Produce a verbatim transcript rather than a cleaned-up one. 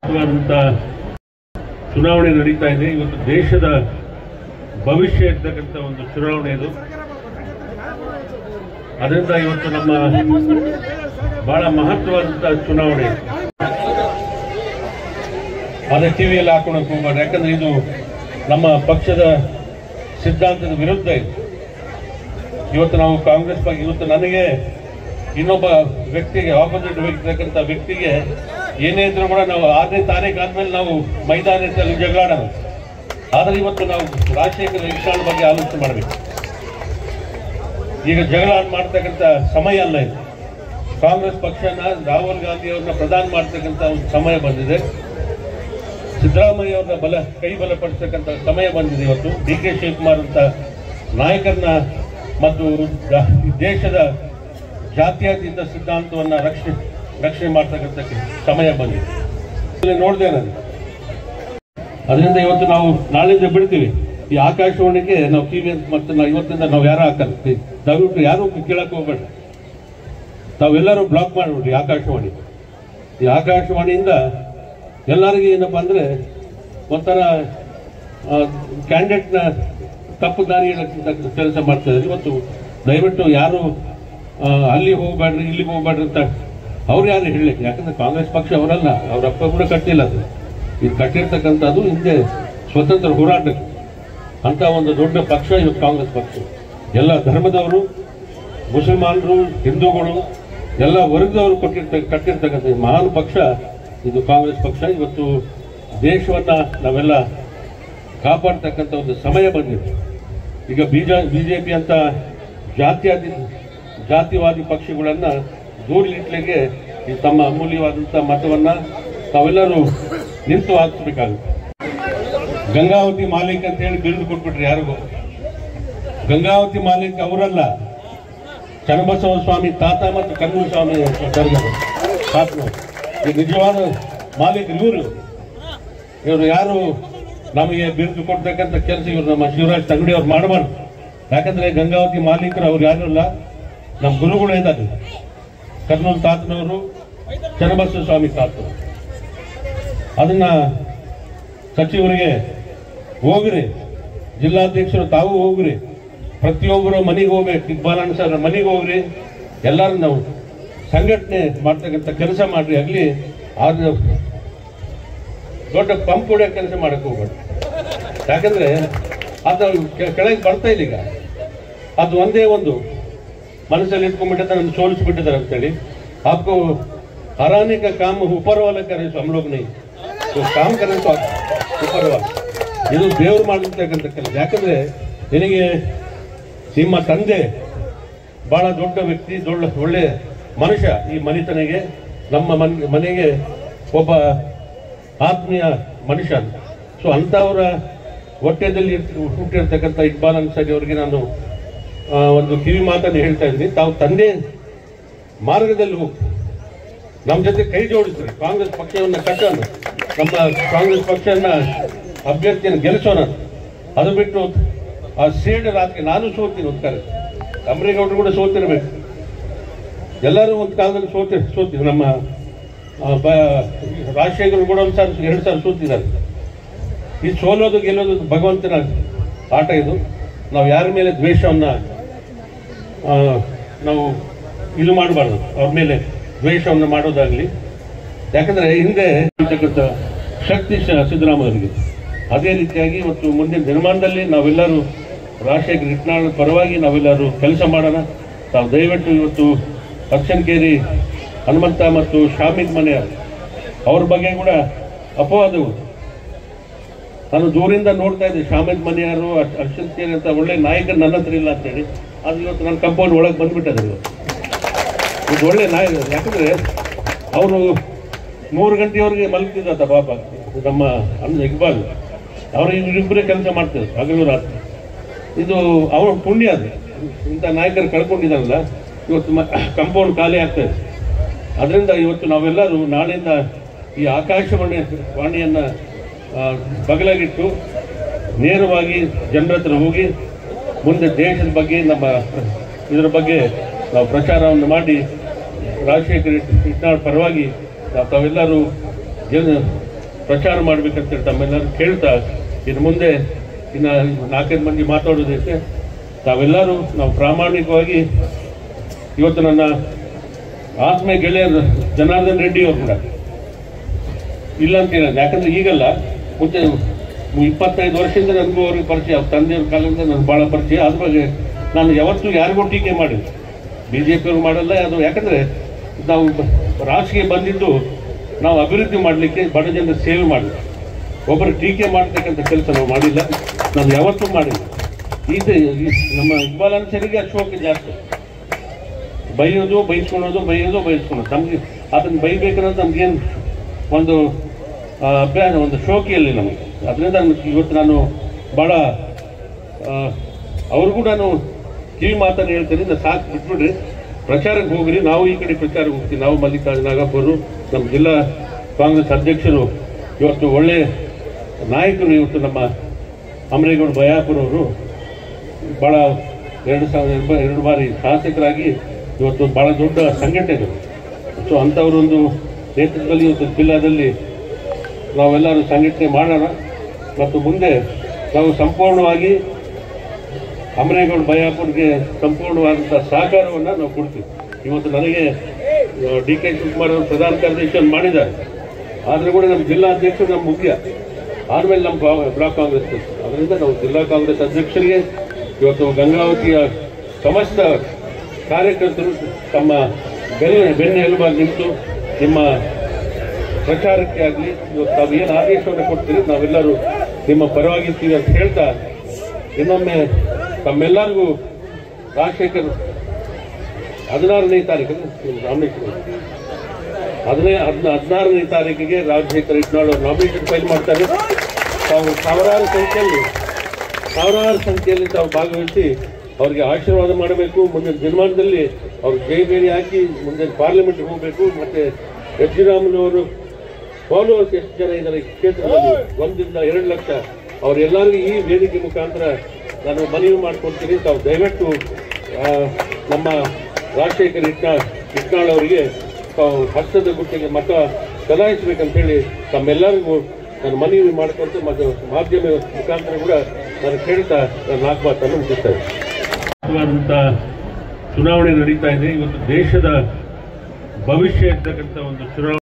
ಚುನಾವಣೆ ನಡೀತಾ ಇದೆ. ಇವತ್ತು ದೇಶದ ಭವಿಷ್ಯ ಇರ್ತಕ್ಕಂಥ ಒಂದು ಚುನಾವಣೆ ಇದು. ಅದರಿಂದ ಇವತ್ತು ನಮ್ಮ ಬಹಳ ಮಹತ್ವವಾದಂತಹ ಚುನಾವಣೆ. ಅದೇ ಟಿವಿಯಲ್ಲಿ ಹಾಕೊಳಕ್ ಹೋಗ್ಬಾರ್ದು, ಯಾಕಂದ್ರೆ ಇದು ನಮ್ಮ ಪಕ್ಷದ ಸಿದ್ಧಾಂತದ ವಿರುದ್ಧ ಇದೆ. ಇವತ್ತು ನಾವು ಕಾಂಗ್ರೆಸ್ ಬಗ್ಗೆ ಇವತ್ತು ನನಗೆ ಇನ್ನೊಬ್ಬ ವ್ಯಕ್ತಿಗೆ ಆಪೋಸಿಟ್ ಇರ್ತಕ್ಕಂಥ ವ್ಯಕ್ತಿಗೆ ಏನೇ ಇದ್ರೂ ಕೂಡ ನಾವು ಆರನೇ ತಾರೀಕು ಆದ್ಮೇಲೆ ನಾವು ಮೈದಾನದಲ್ಲಿ ಜಗಳಾಡೋದು. ಆದರೆ ಇವತ್ತು ನಾವು ರಾಜಶೇಖರ ಯಕ್ಷಗಾನ ಬಗ್ಗೆ ಆಲೋಚನೆ ಮಾಡಬೇಕು. ಈಗ ಜಗಳ ಮಾಡ್ತಕ್ಕಂಥ ಸಮಯ ಅಲ್ಲ ಇದು. ಕಾಂಗ್ರೆಸ್ ಪಕ್ಷನ ರಾಹುಲ್ ಗಾಂಧಿ ಅವ್ರನ್ನ ಪ್ರಧಾನ ಮಾಡ್ತಕ್ಕಂಥ ಒಂದು ಸಮಯ ಬಂದಿದೆ. ಸಿದ್ದರಾಮಯ್ಯ ಅವ್ರನ್ನ ಬಲ ಕೈ ಬಲಪಡಿಸ್ತಕ್ಕಂಥ ಸಮಯ ಬಂದಿದೆ. ಇವತ್ತು ಡಿ ಕೆ ಶಿವಕುಮಾರ್ ಅಂತ ನಾಯಕರನ್ನ ಮತ್ತು ದೇಶದ ಜಾತ್ಯತೀತ ಸಿದ್ಧಾಂತವನ್ನ ರಕ್ಷಣೆ ರಕ್ಷಣೆ ಮಾಡ್ತಕ್ಕಂಥ ಸಮಯ ಬಂದಿದೆ. ನೋಡಿದೆ ನಾನು. ಅದರಿಂದ ಇವತ್ತು ನಾವು ನಾಳೆಯಿಂದ ಬಿಡ್ತೀವಿ ಈ ಆಕಾಶವಾಣಿಗೆ ನಾವು ಟಿವಿ ಮತ್ತೆ ನಾವು ಇವತ್ತಿಂದ ನಾವು ಯಾರು ಹಾಕಲ್ಲ. ದಯವಿಟ್ಟು ಯಾರು ಕೇಳಕ್ ಹೋಗ್ಬೇಡ. ತಾವೆಲ್ಲರೂ ಬ್ಲಾಕ್ ಮಾಡಿಬಿಡ್ರಿ ಆಕಾಶವಾಣಿ. ಈ ಆಕಾಶವಾಣಿಯಿಂದ ಎಲ್ಲರಿಗೂ ಏನಪ್ಪಾ ಅಂದ್ರೆ ಒಂಥರ ಕ್ಯಾಂಡಿಡೇಟ್ನ ತಪ್ಪು ದಾರಿ ಕೆಲಸ ಮಾಡ್ತಾ ಇದ್ದಾರೆ. ಇವತ್ತು ದಯವಿಟ್ಟು ಯಾರು ಅಲ್ಲಿ ಹೋಗ್ಬೇಡ್ರಿ ಇಲ್ಲಿಗೆ ಹೋಗ್ಬೇಡ್ರಿ ಅಂತ ಅವ್ರು ಯಾರು ಹೇಳಲಿಕ್ಕೆ. ಯಾಕಂದ್ರೆ ಕಾಂಗ್ರೆಸ್ ಪಕ್ಷ ಅವರಲ್ಲ, ಅವ್ರ ಅಪ್ಪ ಕೂಡ ಕಟ್ಟಿಲ್ಲ. ಅದು ಇದು ಕಟ್ಟಿರ್ತಕ್ಕಂಥದ್ದು ಹಿಂದೆ ಸ್ವತಂತ್ರ ಹೋರಾಟಕ್ಕೆ ಅಂತ ಒಂದು ದೊಡ್ಡ ಪಕ್ಷ ಇವತ್ತು ಕಾಂಗ್ರೆಸ್ ಪಕ್ಷ. ಎಲ್ಲ ಧರ್ಮದವರು, ಮುಸಲ್ಮಾನರು, ಹಿಂದೂಗಳು, ಎಲ್ಲ ವರ್ಗದವರು ಕೊಟ್ಟಿರ್ತ ಕಟ್ಟಿರ್ತಕ್ಕಂಥ ಮಹಾನ್ ಪಕ್ಷ ಇದು ಕಾಂಗ್ರೆಸ್ ಪಕ್ಷ. ಇವತ್ತು ದೇಶವನ್ನ ನಾವೆಲ್ಲ ಕಾಪಾಡ್ತಕ್ಕಂಥ ಒಂದು ಸಮಯ ಬಂದಿದೆ. ಈಗ ಬಿಜ ಬಿಜೆಪಿ ಅಂತ ಜಾತ್ಯಾದಿ ಜಾತಿವಾದಿ ಪಕ್ಷಗಳನ್ನ ದೂರಲಿಟ್ಲಿಕ್ಕೆ ಈ ತಮ್ಮ ಅಮೂಲ್ಯವಾದಂಥ ಮತವನ್ನ ತಾವೆಲ್ಲರೂ ನಿಂತು ಹಾಕಿಸ್ಬೇಕಾಗುತ್ತೆ. ಗಂಗಾವತಿ ಮಾಲೀಕ್ ಅಂತ ಹೇಳಿ ಬಿರುದು ಕೊಟ್ಬಿಟ್ರಿ ಯಾರಿಗೂ. ಗಂಗಾವತಿ ಮಾಲೀಕ್ ಅವರಲ್ಲ, ಚನ್ನಬಸವ ಸ್ವಾಮಿ ತಾತ ಮತ್ತು ಕನ್ನೂರು ಸ್ವಾಮಿ ತಾತನವರು ಈ ನಿಜವಾದ ಮಾಲೀಕರು ಇವರು. ಇವರು ಯಾರು ನಮಗೆ ಬಿರುದು ಕೊಡ್ತಕ್ಕಂಥ ಕೆಲಸ ಇವರು ನಮ್ಮ ಶಿವರಾಜ್ ತಂಗಡಿ ಅವ್ರು ಮಾಡಬಾರ್ದು. ಯಾಕಂದ್ರೆ ಗಂಗಾವತಿ ಮಾಲೀಕರು ಅವ್ರು ಯಾರು ಅಲ್ಲ, ನಮ್ಮ ಗುರುಗಳು ಇದ್ದಾರೆ. ಕರ್ನೂಲ್ ತಾತನವರು, ಚನ್ನಬಸವ ಸ್ವಾಮಿ ತಾತನವರು. ಅದನ್ನ ಸಚಿವರಿಗೆ ಹೋಗ್ರಿ, ಜಿಲ್ಲಾಧ್ಯಕ್ಷರು ತಾವು ಹೋಗ್ರಿ, ಪ್ರತಿಯೊಬ್ಬರು ಮನೆಗೆ ಹೋಗ್ಬೇಕು. ಇಕ್ಬಾಲ್ ಸರ್ ಮನೆಗೆ ಹೋಗ್ರಿ, ಎಲ್ಲರೂ ನಾವು ಸಂಘಟನೆ ಮಾಡ್ತಕ್ಕಂಥ ಕೆಲಸ ಮಾಡ್ರಿ. ಆಗ್ಲಿ ಆದ್ರೆ ದೊಡ್ಡ ಪಂಪ್ ಹೊಡೆಯೋ ಕೆಲಸ ಮಾಡಕ್ಕೆ ಹೋಗ್ಬೇಡಿ. ಯಾಕಂದ್ರೆ ಅದು ಕೆಳಗೆ ಬರ್ತಾ ಇಲ್ಲ. ಈಗ ಅದು ಒಂದೇ ಒಂದು ಮನಸ್ಸಲ್ಲಿ ಇಟ್ಕೊಂಡ್ಬಿಟ್ಟಿದ್ದಾರೆ, ನಮ್ಗೆ ಸೋಲಿಸ್ಬಿಟ್ಟಿದ್ದಾರೆ ಅಂತೇಳಿ. आपको हराने का काम ऊपर वाला करे, हम लोग नहीं तो काम करें तो ऊपर वाला. ಇದು ದೇವರು ಮಾಡಿರ್ತಕ್ಕಂಥ ಕೆಲಸ. ಯಾಕಂದ್ರೆ ನಿನಗೆ ನಿಮ್ಮ ತಂದೆ ಬಹಳ ದೊಡ್ಡ ವ್ಯಕ್ತಿ, ದೊಡ್ಡ ಒಳ್ಳೆ ಮನುಷ್ಯ. ಈ ಮನೆತನೆಗೆ ನಮ್ಮ ಮನೆ ಮನೆಗೆ ಒಬ್ಬ ಆತ್ಮೀಯ ಮನುಷ್ಯ. ಸೊ ಅಂಥವರ ಹೊಟ್ಟೆದಲ್ಲಿ ಹುಟ್ಟಿರ್ತಕ್ಕಂಥ ಇಕ್ಬಾಲ್ ಅನ್ಸಾರಿ ಅವರಿಗೆ ನಾನು ಒಂದು ಕಿವಿ ಮಾತನ್ನು ಹೇಳ್ತಾ ಇದ್ದೀನಿ. ತಾವು ತಂದೆ ಮಾರ್ಗದಲ್ಲಿ ಹೋಗಿ ನಮ್ಮ ಜೊತೆ ಕೈ ಜೋಡಿಸ್ರಿ, ಕಾಂಗ್ರೆಸ್ ಪಕ್ಷವನ್ನು ಕಟ್ಟೋಣ, ನಮ್ಮ ಕಾಂಗ್ರೆಸ್ ಪಕ್ಷನ ಅಭ್ಯರ್ಥಿಯನ್ನು ಗೆಲ್ಲಿಸೋಣ. ಅದು ಬಿಟ್ಟು ಆ ಸೇಡ್ ರಾತ್ರಿ ನಾನು ಸೋತೀನಿ ಒಂದು ಕಾಲ, ಅಮರೇಗೌಡರು ಕೂಡ ಸೋತಿರ್ಬೇಕು, ಎಲ್ಲರೂ ಒಂದು ಕಾಲದಲ್ಲಿ ಸೋತಿ ಸೋತಿದ್ರು. ನಮ್ಮ ರಾಜಶೇಖರ್ ಕೂಡ ಒಂದು ಸಾರಿ ಎರಡು ಸಾರಿ ಸೋತಿದ್ದಾರೆ. ಈ ಸೋಲೋದು ಗೆಲ್ಲೋದು ಭಗವಂತನ ಆಟ. ಇದು ನಾವು ಯಾರ ಮೇಲೆ ದ್ವೇಷವನ್ನ ನಾವು ಇದು ಮಾಡಬಾರ್ದು, ಅವ್ರ ಮೇಲೆ ದ್ವೇಷವನ್ನು ಮಾಡೋದಾಗ್ಲಿ. ಯಾಕಂದ್ರೆ ಹಿಂದೆ ಇರ್ತಕ್ಕಂಥ ಶಕ್ತಿ ಸಿದ್ದರಾಮಯ್ಯರಿಗೆ. ಅದೇ ರೀತಿಯಾಗಿ ಇವತ್ತು ಮುಂದಿನ ದಿನಮಾನದಲ್ಲಿ ನಾವೆಲ್ಲರೂ ರಾಜಶೇಖರ್ ಇಟ್ನಾಳ್ ಪರವಾಗಿ ನಾವೆಲ್ಲರೂ ಕೆಲಸ ಮಾಡೋಣ. ತಾವು ದಯವಿಟ್ಟು ಇವತ್ತು ಅಕ್ಷನ್ಕೇರಿ ಹನುಮಂತ ಮತ್ತು ಶಾಮಿದ್ ಮನೆಯ ಅವ್ರ ಬಗ್ಗೆ ಕೂಡ ಅಪವಾದವು. ನಾನು ದೂರಿಂದ ನೋಡ್ತಾ ಇದ್ದೆ, ಶಾಮಿದ್ ಮನೆಯವರು ಅಕ್ಷನ್ಕೇರಿ ಅಂತ ಒಳ್ಳೆ ನಾಯಕರು ನನ್ನ ಹತ್ರ ಇಲ್ಲ ಅಂತೇಳಿ. ಅದು ಇವತ್ತು ನನ್ನ ಕಂಪೌಂಡ್ ಒಳಗೆ ಬಂದ್ಬಿಟ್ಟದೆ. ಇದು ಒಳ್ಳೆ ನಾಯಕ. ಯಾಕಂದ್ರೆ ಅವರು ಮೂರು ಗಂಟೆಯವರೆಗೆ ಮಲಗ್ತಿದ್ದ ಪಾಪ ನಮ್ಮ ಅನ್ನ ಇಕ್ಬಾಲ್. ಅವರು ಇವರಿಬ್ಬರೇ ಕೆಲಸ ಮಾಡ್ತಿದ್ರು ಹಗಲು ರಾತ್ರಿ. ಇದು ಅವ್ರ ಪುಣ್ಯ. ಅದು ಇಂಥ ನಾಯಕರು ಕಳ್ಕೊಂಡಿದ್ದಾರಲ್ಲ, ಇವತ್ತು ಕಂಪೌಂಡ್ ಖಾಲಿ ಆಗ್ತಾ ಇದೆ. ಅದರಿಂದ ಇವತ್ತು ನಾವೆಲ್ಲರೂ ನಾಳೆಯಿಂದ ಈ ಆಕಾಶವಾಣಿ ವಾಣಿಯನ್ನ ಬಗಲಾಗಿಟ್ಟು ನೇರವಾಗಿ ಜನರ ಹತ್ರ ಹೋಗಿ ಮುಂದೆ ದೇಶದ ಬಗ್ಗೆ ನಮ್ಮ ಇದರ ಬಗ್ಗೆ ನಾವು ಪ್ರಚಾರವನ್ನು ಮಾಡಿ ರಾಜಶೇಖರ್ ಇಟ್ನಾಳ್ ಪರವಾಗಿ ತಾವೆಲ್ಲರೂ ಪ್ರಚಾರ ಮಾಡ್ಬೇಕಂತೇಳಿ ತಮ್ಮೆಲ್ಲರೂ ಕೇಳ್ತಾ ಇನ್ನು ಮುಂದೆ ಇನ್ನು ನಾಲ್ಕೈದು ಮಂದಿ ಮಾತಾಡೋದೈತೆ. ತಾವೆಲ್ಲರೂ ನಾವು ಪ್ರಾಮಾಣಿಕವಾಗಿ ಇವತ್ತು ನನ್ನ ಆತ್ಮೀಯ ಗೆಳೆಯರು ಜನಾರ್ದನ್ ರೆಡ್ಡಿ ಅವರು ಕೂಡ ಇಲ್ಲ ಅಂತ ಹೇಳೋದು. ಯಾಕಂದ್ರೆ ಈಗಲ್ಲ, ಮುಂಚೆ ಇಪ್ಪತ್ತೈದು ವರ್ಷದಿಂದ ನನಗೂ ಅವ್ರಿಗೆ ಪರಿಚಯ, ಅವ್ರ ತಂದೆಯವ್ರ ಕಾಲದಿಂದ ನನಗೆ ಭಾಳ ಪರಿಚಯ. ಅದ್ರ ಬಗ್ಗೆ ನಾನು ಯಾವತ್ತೂ ಯಾರಿಗೂ ಟೀಕೆ ಮಾಡಿಲ್ಲ, ಬಿ ಜೆ ಪಿಯವ್ರು ಮಾಡಲ್ಲ ಅದು. ಯಾಕಂದರೆ ನಾವು ರಾಜಕೀಯ ಬಂದಿದ್ದು ನಾವು ಅಭಿವೃದ್ಧಿ ಮಾಡಲಿಕ್ಕೆ, ಬಡ ಜನರ ಸೇವೆ ಮಾಡಿಲ್ಲ, ಒಬ್ಬರು ಟೀಕೆ ಮಾಡ್ತಕ್ಕಂಥ ಕೆಲಸ ನಾವು ಮಾಡಿಲ್ಲ, ನಾವು ಯಾವತ್ತೂ ಮಾಡಿಲ್ಲ. ಇದು ನಮ್ಮ ಇಕ್ಬಾಲ್ ಅನ್ಸರಿಗೆ ಅಶೋಕ ಜಾಸ್ತಿ ಬೈಯೋದು ಬೈಸ್ಕೊಳೋದು ಬೈಯೋದು ಬೈಸ್ಕೊಳೋದು ನಮಗೆ ಅದನ್ನು ಬೈಬೇಕನ್ನೋದು ನಮಗೇನು ಒಂದು ಅಭ್ಯಾಸ, ಒಂದು ಶೋಕಿಯಲ್ಲಿ ನಮಗೆ. ಅದರಿಂದ ಇವತ್ತು ನಾನು ಭಾಳ ಅವ್ರಿಗೂ ನಾನು ಕಿವಿ ಮಾತನ್ನು ಹೇಳ್ತೀನಿ, ನಾನು ಸಾಕು ಬಿಟ್ಬಿಡ್ರಿ, ಪ್ರಚಾರಕ್ಕೆ ಹೋಗ್ರಿ. ನಾವು ಈ ಕಡೆ ಪ್ರಚಾರಕ್ಕೆ ಹೋಗ್ತೀವಿ. ನಾವು ಮಲ್ಲಿಕಾರ್ಜುನ ನಾಗಪ್ಪರು, ನಮ್ಮ ಜಿಲ್ಲಾ ಕಾಂಗ್ರೆಸ್ ಅಧ್ಯಕ್ಷರು, ಇವತ್ತು ಒಳ್ಳೆ ನಾಯಕರು. ಇವತ್ತು ನಮ್ಮ ಅಮರೇಗೌಡ ಬಯಾಪುರವರು ಭಾಳ ಎರಡು ಸಾವಿರ ಎರಡು ಬಾರಿ ಶಾಸಕರಾಗಿ ಇವತ್ತು ಭಾಳ ದೊಡ್ಡ ಸಂಘಟನೆ. ಸೊ ಅಂಥವರೊಂದು ನೇತೃತ್ವದಲ್ಲಿ ಇವತ್ತು ಜಿಲ್ಲಾದಲ್ಲಿ ನಾವೆಲ್ಲರೂ ಸಂಘಟನೆ ಮಾಡೋಣ ಮತ್ತು ಮುಂದೆ ನಾವು ಸಂಪೂರ್ಣವಾಗಿ ಅಮರೇಗೌಡ ಬಯಾಪುರ್ಗೆ ಸಂಪೂರ್ಣವಾದಂಥ ಸಹಕಾರವನ್ನು ನಾವು ಕೊಡ್ತೀವಿ. ಇವತ್ತು ನನಗೆ ಡಿ ಕೆ ಶಿವಕುಮಾರ್ ಅವರು ಪ್ರಧಾನ ಕಾರ್ಯದರ್ಶಿಯನ್ನು ಮಾಡಿದ್ದಾರೆ, ಆದರೆ ಕೂಡ ನಮ್ಮ ಜಿಲ್ಲಾಧ್ಯಕ್ಷರು ನಮ್ಮ ಮುಖ್ಯ, ಆದಮೇಲೆ ನಮ್ಮ ಬ್ಲಾಕ್ ಕಾಂಗ್ರೆಸ್. ಅದರಿಂದ ನಾವು ಜಿಲ್ಲಾ ಕಾಂಗ್ರೆಸ್ ಅಧ್ಯಕ್ಷರಿಗೆ ಇವತ್ತು ಗಂಗಾವತಿಯ ಸಮಸ್ತ ಕಾರ್ಯಕರ್ತರು ತಮ್ಮ ಬೆನ್ನ ಬೆನ್ನೆಲುಬಾಗಿ ನಿಂತು ನಿಮ್ಮ ಪ್ರಚಾರಕ್ಕೆ ಆಗಲಿ ಇವತ್ತು ತಾವು ಏನು ಆದೇಶವನ್ನು ಕೊಡ್ತೀರಿ ನಾವೆಲ್ಲರೂ ನಿಮ್ಮ ಪರವಾಗಿರ್ತೀವಿ ಅಂತ ಹೇಳ್ತಾ, ಇನ್ನೊಮ್ಮೆ ತಮ್ಮೆಲ್ಲರಿಗೂ ರಾಜಶೇಖರ್ ಹದಿನಾರನೇ ತಾರೀಕು ನಾಮಿನೇಷನ್ ಹದಿನೈ ಹದಿನ ಹದಿನಾರನೇ ತಾರೀಕಿಗೆ ರಾಜಶೇಖರ್ ಇಟ್ನಾಳ್ ಅವರು ನಾಮಿನೇಷನ್ ಫೈಲ್ ಮಾಡ್ತಾರೆ. ತಾವು ಸಾವಿರಾರು ಸಂಖ್ಯೆಯಲ್ಲಿ ಸಾವಿರಾರು ಸಂಖ್ಯೆಯಲ್ಲಿ ತಾವು ಭಾಗವಹಿಸಿ ಅವರಿಗೆ ಆಶೀರ್ವಾದ ಮಾಡಬೇಕು. ಮುಂದಿನ ದಿನಮಾನದಲ್ಲಿ ಅವ್ರು ಜೈ ಬೇರೆ ಹಾಕಿ ಮುಂದಿನ ಪಾರ್ಲಿಮೆಂಟ್ಗೆ ಹೋಗಬೇಕು. ಮತ್ತು ಎಚ್ ಡಿ ರಾಮನವರು ಫಾಲೋವರ್ಸ್ ಎಷ್ಟು ಜನ ಇದ್ದಾರೆ ಈ ಕ್ಷೇತ್ರದಲ್ಲಿ, ಒಂದರಿಂದ ಎರಡು ಲಕ್ಷ, ಅವರೆಲ್ಲರಿಗೂ ಈ ವೇದಿಕೆ ಮುಖಾಂತರ ನಾನು ಮನವಿ ಮಾಡ್ಕೊಳ್ತೀನಿ. ತಾವು ದಯವಿಟ್ಟು ನಮ್ಮ ರಾಜಶೇಖರ್ ಇಟ್ನಾಳ್ ಇಟ್ನಾಳ್ ಅವರಿಗೆ ತಾವು ಹಸ್ತದ ಗುಟ್ಟಿಗೆ ಮತ ಚಲಾಯಿಸಬೇಕಂತೇಳಿ ತಮ್ಮೆಲ್ಲರಿಗೂ ನಾನು ಮನವಿ ಮಾಡ್ಕೊಳ್ತು ಮತ್ತು ಮಾಧ್ಯಮ ಮುಖಾಂತರ ಕೂಡ ನಾನು ಕೇಳ್ತಾ ನಾನು ನಾಲ್ಕು ಮಾತನ್ನು ಮುಗಿಸ್ತಾ ಇದ್ದೀನಿ. ಚುನಾವಣೆ ನಡೀತಾ ಇದೆ. ಇವತ್ತು ದೇಶದ ಭವಿಷ್ಯ ಇರ್ತಕ್ಕಂಥ ಒಂದು ಚುನಾವಣೆ